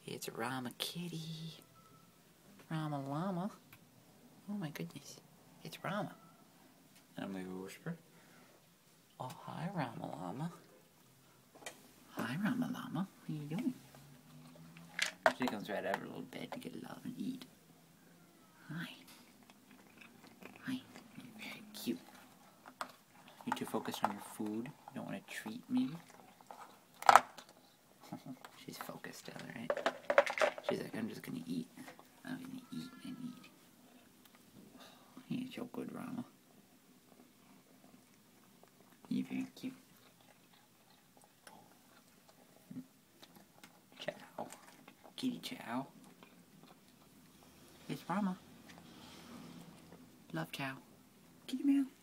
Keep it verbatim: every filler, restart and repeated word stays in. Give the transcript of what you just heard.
It's Rama Kitty. Rama Llama. Oh my goodness. It's Rama. And I'm gonna whisper. Oh, hi Rama Llama. Hi Rama Llama. What are you doing? She comes right out of her little bed to get love and eat. Hi. Hi. You're very cute. You're too focused on your food. You don't want to treat me. She's focused still, right? She's like, I'm just gonna eat. I'm gonna eat and eat. You're so good, Rama. You're very cute. Chow. Kitty chow. It's Rama. Love chow. Kitty meow.